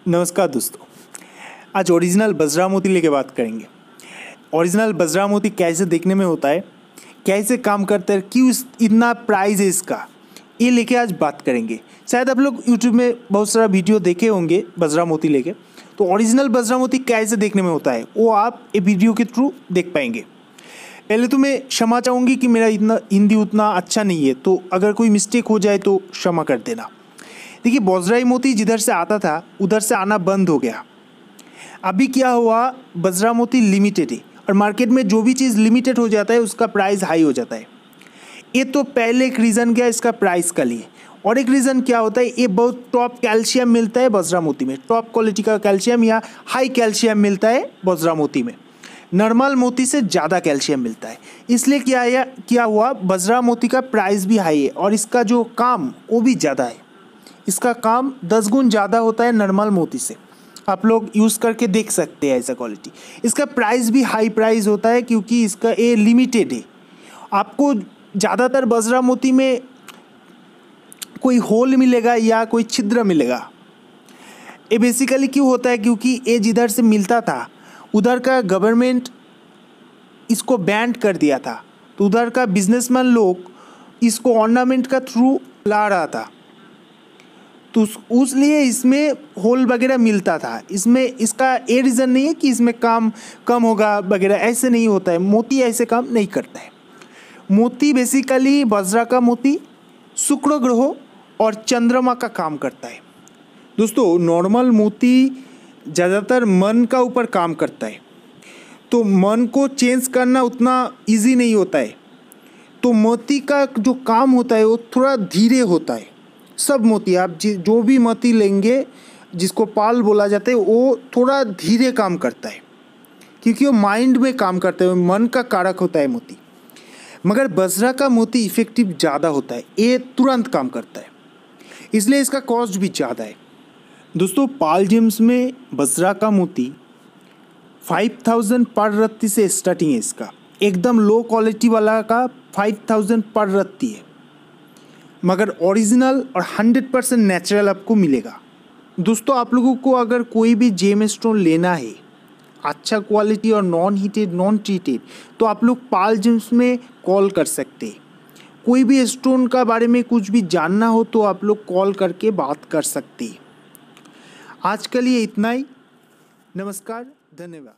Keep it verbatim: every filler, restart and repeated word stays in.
नमस्कार दोस्तों, आज ओरिजिनल बजरा मोती लेके बात करेंगे। ओरिजिनल बजरा मोती कैसे देखने में होता है, कैसे काम करता है, क्यों इतना प्राइस है इसका, ये लेके आज बात करेंगे। शायद आप लोग यूट्यूब में बहुत सारा वीडियो देखे होंगे बजरा मोती लेके, तो ओरिजिनल बजरा मोती कैसे देखने में होता है वो आप ये वीडियो के थ्रू देख पाएंगे। पहले तो मैं क्षमा चाहूँगी कि मेरा इतना हिंदी उतना अच्छा नहीं है, तो अगर कोई मिस्टेक हो जाए तो क्षमा कर देना। देखिए, बजराई मोती जिधर से आता था उधर से आना बंद हो गया। अभी क्या हुआ, बजरा मोती लिमिटेड है और मार्केट में जो भी चीज़ लिमिटेड हो जाता है उसका प्राइस हाई हो जाता है। ये तो पहले एक रीज़न क्या इसका प्राइस का लिए, और एक रीज़न क्या होता है, ये बहुत टॉप कैल्शियम मिलता है बजरा मोती में, टॉप क्वालिटी का कैल्शियम या हाई कैल्शियम मिलता है बजरा मोती में। नॉर्मल मोती से ज़्यादा कैल्शियम मिलता है, इसलिए क्या है क्या हुआ बजरा मोती का प्राइस भी हाई है और इसका जो काम वो भी ज़्यादा है। इसका काम दस गुण ज़्यादा होता है नॉर्मल मोती से। आप लोग यूज़ करके देख सकते हैं ऐसा क्वालिटी। इसका प्राइस भी हाई प्राइस होता है क्योंकि इसका ये लिमिटेड है। आपको ज़्यादातर बजरा मोती में कोई होल मिलेगा या कोई छिद्र मिलेगा। ये बेसिकली क्यों होता है, क्योंकि ये जिधर से मिलता था उधर का गवर्नमेंट इसको बैन कर दिया था, तो उधर का बिजनेसमैन लोग इसको ऑर्नामेंट का थ्रू ला रहा था, तो उस लिए इसमें होल वगैरह मिलता था। इसमें इसका ये रीज़न नहीं है कि इसमें काम कम होगा वगैरह, ऐसे नहीं होता है। मोती ऐसे काम नहीं करता है। मोती बेसिकली बजरा का मोती शुक्र ग्रह और चंद्रमा का काम करता है। दोस्तों, नॉर्मल मोती ज़्यादातर मन का ऊपर काम करता है, तो मन को चेंज करना उतना इजी नहीं होता है। तो मोती का जो काम होता है वो थोड़ा धीरे होता है। सब मोती, आप जो भी मोती लेंगे जिसको पाल बोला जाता है वो थोड़ा धीरे काम करता है क्योंकि वो माइंड में काम करता है, मन का कारक होता है मोती। मगर बजरा का मोती इफेक्टिव ज़्यादा होता है, ये तुरंत काम करता है, इसलिए इसका कॉस्ट भी ज़्यादा है। दोस्तों, पाल जेम्स में बजरा का मोती फाइव थाउजेंड पर रत्ती से स्टार्टिंग है। इसका एकदम लो क्वालिटी वाला का फाइव थाउजेंड पर रत्ती है, मगर ओरिजिनल और हंड्रेड परसेंट नेचुरल आपको मिलेगा। दोस्तों, आप लोगों को अगर कोई भी जेम स्टोन लेना है अच्छा क्वालिटी और नॉन हीटेड नॉन ट्रीटेड, तो आप लोग पाल जेम्स में कॉल कर सकते हैं। कोई भी स्टोन का बारे में कुछ भी जानना हो तो आप लोग कॉल करके बात कर सकते हैं। आज के लिए इतना ही। नमस्कार, धन्यवाद।